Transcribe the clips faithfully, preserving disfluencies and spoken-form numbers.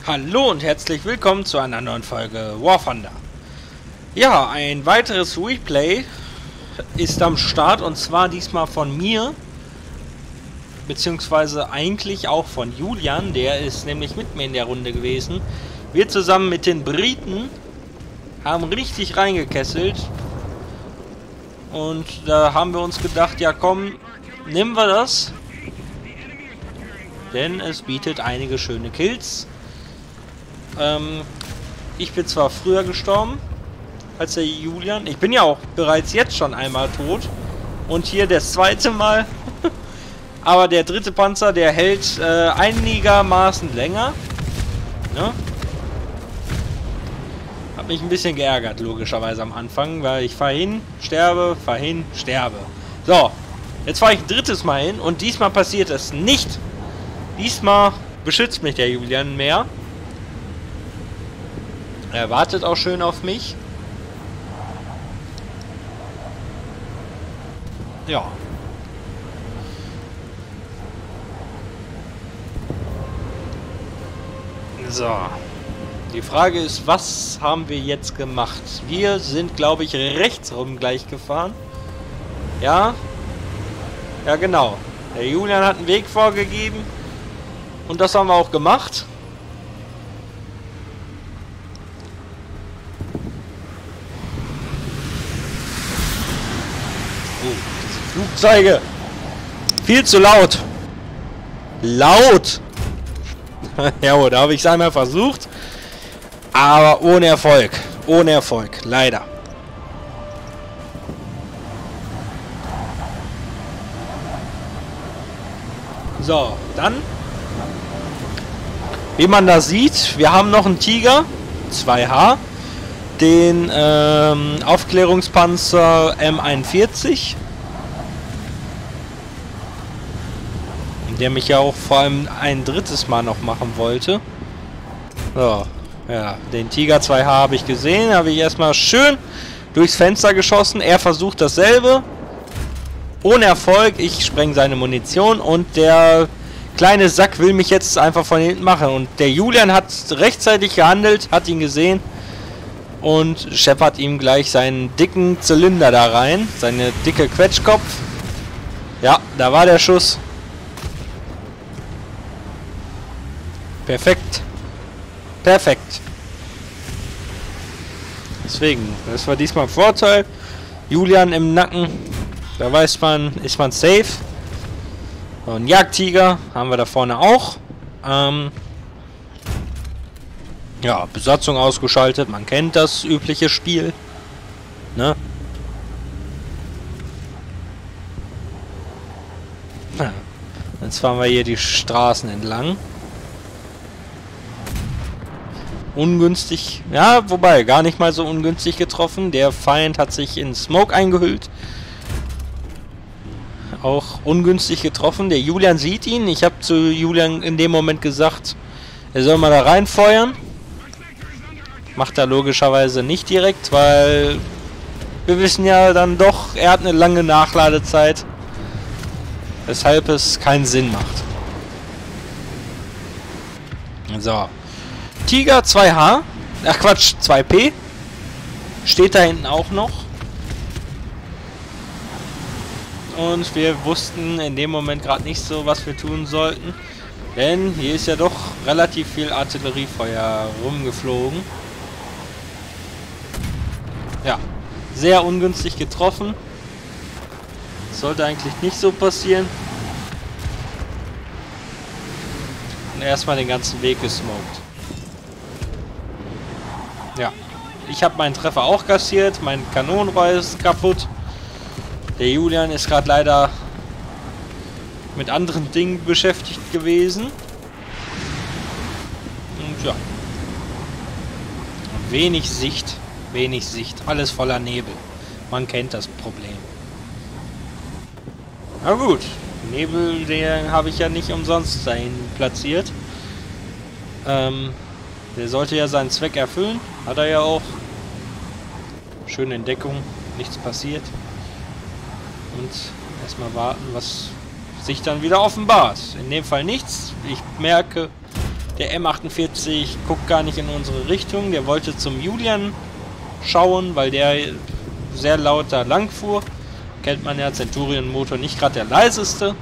Hallo und herzlich willkommen zu einer neuen Folge War Thunder. Ja, ein weiteres Replay ist am Start und zwar diesmal von mir, beziehungsweise eigentlich auch von Julian, der ist nämlich mit mir in der Runde gewesen. Wir zusammen mit den Briten haben richtig reingekesselt und da haben wir uns gedacht, ja komm, nehmen wir das, denn es bietet einige schöne Kills. Ähm, ich bin zwar früher gestorben als der Julian. Ich bin ja auch bereits jetzt schon einmal tot. Und hier das zweite Mal. Aber der dritte Panzer, der hält äh, einigermaßen länger. Ne? Hat mich ein bisschen geärgert, logischerweise am Anfang. Weil ich fahre hin, sterbe, fahre hin, sterbe. So, jetzt fahre ich ein drittes Mal hin. Und diesmal passiert es nicht. Diesmal beschützt mich der Julian mehr. Er wartet auch schön auf mich. Ja. So. Die Frage ist, was haben wir jetzt gemacht? Wir sind, glaube ich, rechts rum gleich gefahren. Ja. Ja, genau. Der Julian hat einen Weg vorgegeben. Und das haben wir auch gemacht. Flugzeuge! Viel zu laut! Laut! Ja, da habe ich es einmal versucht. Aber ohne Erfolg. Ohne Erfolg. Leider. So, dann. Wie man da sieht, wir haben noch einen Tiger. zwei H. Den ähm, Aufklärungspanzer M einundvierzig. Der mich ja auch vor allem ein drittes Mal noch machen wollte. So, ja, den Tiger zwei H habe ich gesehen, habe ich erstmal schön durchs Fenster geschossen. Er versucht dasselbe. Ohne Erfolg, ich spreng seine Munition und der kleine Sack will mich jetzt einfach von hinten machen. Und der Julian hat rechtzeitig gehandelt, hat ihn gesehen und scheppert ihm gleich seinen dicken Zylinder da rein. Seine dicke Quetschkopf. Ja, da war der Schuss. Perfekt. Perfekt. Deswegen, das war diesmal ein Vorteil. Julian im Nacken. Da weiß man, ist man safe. So, ein Jagdtiger haben wir da vorne auch. Ähm ja, Besatzung ausgeschaltet. Man kennt das übliche Spiel. Ne? Jetzt fahren wir hier die Straßen entlang. Ungünstig, ja, wobei, gar nicht mal so ungünstig getroffen. Der Feind hat sich in Smoke eingehüllt. Auch ungünstig getroffen. Der Julian sieht ihn. Ich habe zu Julian in dem Moment gesagt, er soll mal da reinfeuern. Macht er logischerweise nicht direkt, weil wir wissen ja dann doch, er hat eine lange Nachladezeit. Weshalb es keinen Sinn macht. So. Tiger zwei H, ach Quatsch, zwei P, steht da hinten auch noch. Und wir wussten in dem Moment gerade nicht so, was wir tun sollten. Denn hier ist ja doch relativ viel Artilleriefeuer rumgeflogen. Ja, sehr ungünstig getroffen. Das sollte eigentlich nicht so passieren. Und erstmal den ganzen Weg gesmoked. Ja, ich habe meinen Treffer auch kassiert, mein Kanonenrohr ist kaputt. Der Julian ist gerade leider mit anderen Dingen beschäftigt gewesen. Und ja. Wenig Sicht, wenig Sicht, alles voller Nebel. Man kennt das Problem. Na gut, Nebel, den habe ich ja nicht umsonst dahin platziert. Ähm... Der sollte ja seinen Zweck erfüllen. Hat er ja auch. Schöne Entdeckung. Nichts passiert. Und erstmal warten, was sich dann wieder offenbart. In dem Fall nichts. Ich merke, Der M achtundvierzig guckt gar nicht in unsere Richtung. Der wollte zum Julian schauen, weil der sehr laut da lang fuhr. Kennt man ja, Centurion-Motor nicht gerade der leiseste.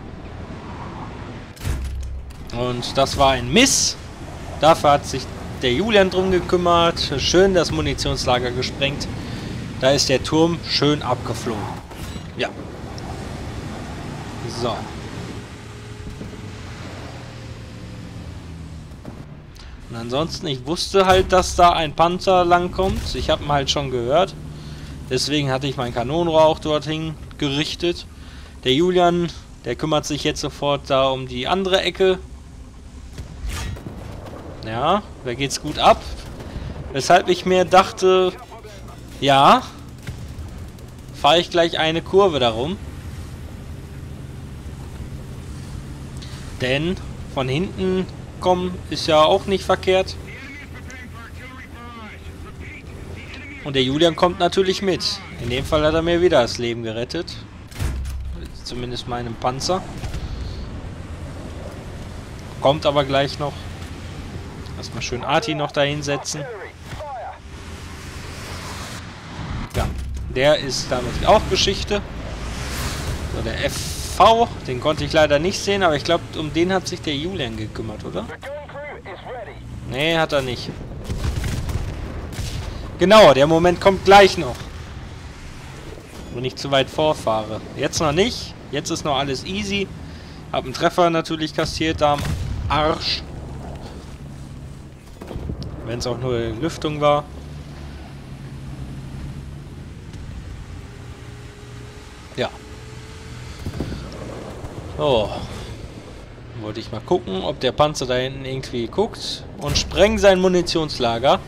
Und das war ein Miss. Dafür hat sich der Julian drum gekümmert. Schön das Munitionslager gesprengt. Da ist der Turm schön abgeflogen. Ja. So. Und ansonsten, ich wusste halt, dass da ein Panzer langkommt. Ich habe ihn halt schon gehört. Deswegen hatte ich mein Kanonenrohr auch dorthin gerichtet. Der Julian, der kümmert sich jetzt sofort da um die andere Ecke. Ja, da geht's gut ab. Weshalb ich mir dachte, ja, fahre ich gleich eine Kurve darum. Denn von hinten kommen ist ja auch nicht verkehrt. Und der Julian kommt natürlich mit. In dem Fall hat er mir wieder das Leben gerettet. Zumindest meinem Panzer. Kommt aber gleich noch. Erstmal schön Arti noch dahin setzen. Ja, der ist damit auch Geschichte. So, der F V, den konnte ich leider nicht sehen, aber ich glaube, um den hat sich der Julian gekümmert, oder? Nee, hat er nicht. Genau, der Moment kommt gleich noch. Wenn ich zu weit vorfahre. Jetzt noch nicht. Jetzt ist noch alles easy. Hab einen Treffer natürlich kassiert da am Arsch. Wenn es auch nur Lüftung war. Ja. So. Wollte ich mal gucken, ob der Panzer da hinten irgendwie guckt. Und spreng sein Munitionslager.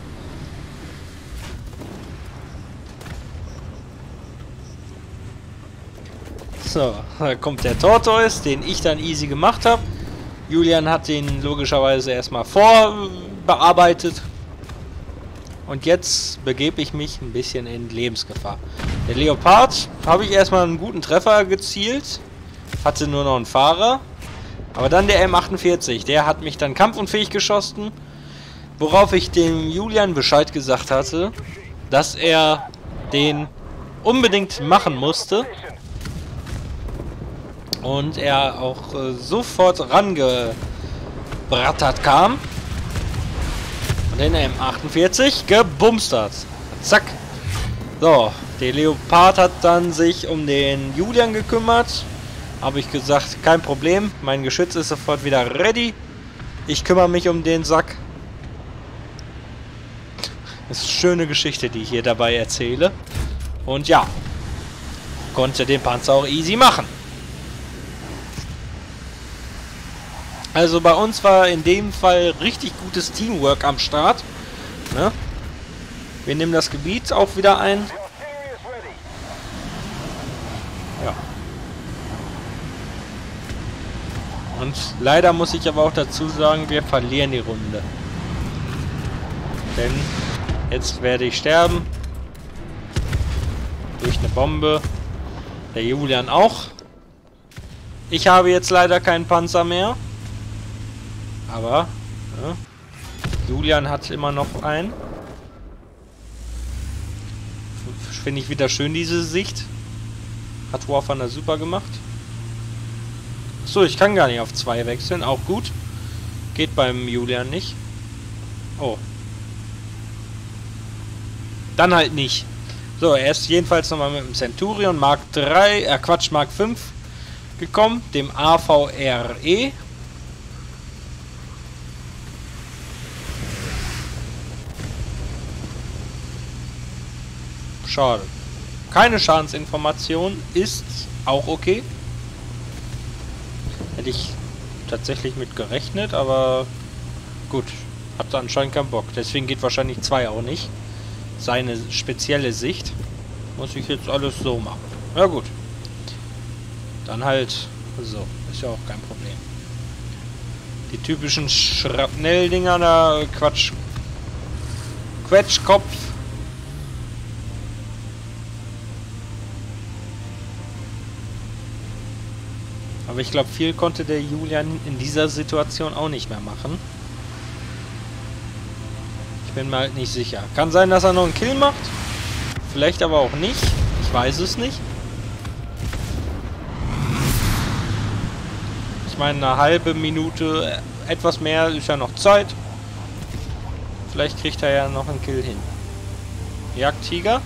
So, da kommt der Tortoise, den ich dann easy gemacht habe. Julian hat den logischerweise erstmal vorbearbeitet. Und jetzt begebe ich mich ein bisschen in Lebensgefahr. Der Leopard habe ich erstmal einen guten Treffer gezielt. Hatte nur noch einen Fahrer. Aber dann der M achtundvierzig, der hat mich dann kampfunfähig geschossen. Worauf ich dem Julian Bescheid gesagt hatte, dass er den unbedingt machen musste. Und er auch äh, sofort rangebrattert kam. Und den M achtundvierzig gebumst hat. Zack. So, der Leopard hat dann sich um den Julian gekümmert. Habe ich gesagt, kein Problem. Mein Geschütz ist sofort wieder ready. Ich kümmere mich um den Sack. Das ist eine schöne Geschichte, die ich hier dabei erzähle. Und ja, konnte den Panzer auch easy machen. Also bei uns war in dem Fall richtig gutes Teamwork am Start. Ne? Wir nehmen das Gebiet auch wieder ein. Ja. Und leider muss ich aber auch dazu sagen, wir verlieren die Runde. Denn jetzt werde ich sterben. Durch eine Bombe. Der Julian auch. Ich habe jetzt leider keinen Panzer mehr. Aber ja, Julian hat immer noch einen. Finde ich wieder schön, diese Sicht. Hat War Thunder super gemacht. So, ich kann gar nicht auf zwei wechseln. Auch gut. Geht beim Julian nicht. Oh. Dann halt nicht. So, er ist jedenfalls nochmal mit dem Centurion Mark drei, äh Quatsch, Mark fünf gekommen. Dem A V R E. Schade. Keine Schadensinformation ist auch okay. Hätte ich tatsächlich mit gerechnet, aber gut. Hat anscheinend keinen Bock. Deswegen geht wahrscheinlich zwei auch nicht. Seine spezielle Sicht. Muss ich jetzt alles so machen. Ja gut. Dann halt so. Ist ja auch kein Problem. Die typischen Schrapnell-Dinger da. Quatsch. Quetschkopf. Aber ich glaube, viel konnte der Julian in dieser Situation auch nicht mehr machen. Ich bin mir halt nicht sicher. Kann sein, dass er noch einen Kill macht. Vielleicht aber auch nicht. Ich weiß es nicht. Ich meine, eine halbe Minute, etwas mehr ist ja noch Zeit. Vielleicht kriegt er ja noch einen Kill hin. Jagdtiger.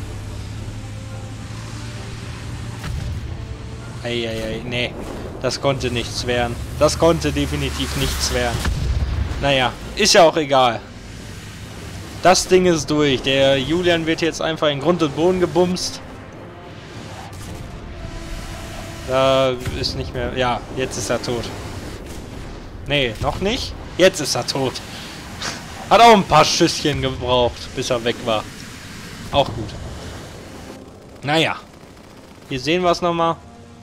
Eieiei, nee. Das konnte nichts werden. Das konnte definitiv nichts werden. Naja, ist ja auch egal. Das Ding ist durch. Der Julian wird jetzt einfach in Grund und Boden gebumst. Da ist nicht mehr... Ja, jetzt ist er tot. Nee, noch nicht. Jetzt ist er tot. Hat auch ein paar Schüsschen gebraucht, bis er weg war. Auch gut. Naja. Hier sehen wir es nochmal.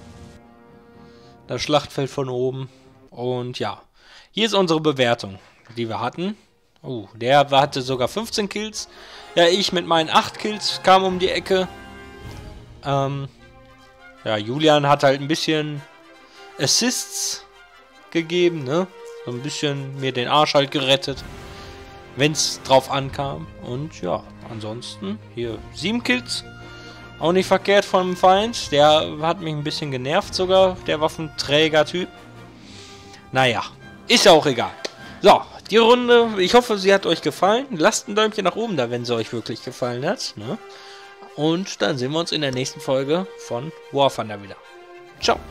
Das Schlachtfeld von oben. Und ja. Hier ist unsere Bewertung, die wir hatten. Oh, der hatte sogar fünfzehn Kills. Ja, ich mit meinen acht Kills kam um die Ecke. Ähm, ja, Julian hat halt ein bisschen Assists gegeben, ne? So ein bisschen mir den Arsch halt gerettet, wenn es drauf ankam. Und ja, ansonsten hier sieben Kills. Auch nicht verkehrt vom Feind. Der hat mich ein bisschen genervt sogar, der Waffenträger-Typ. Naja, ist ja auch egal. So, die Runde, ich hoffe, sie hat euch gefallen. Lasst ein Däumchen nach oben da, wenn sie euch wirklich gefallen hat. Ne? Und dann sehen wir uns in der nächsten Folge von War Thunder wieder. Ciao.